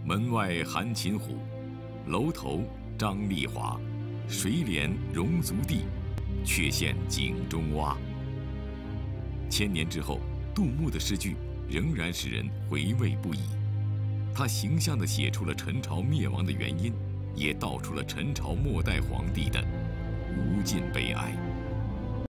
门外韩擒虎，楼头张丽华，水帘容足地，却现井中蛙。千年之后，杜牧的诗句仍然使人回味不已。他形象地写出了陈朝灭亡的原因，也道出了陈朝末代皇帝的无尽悲哀。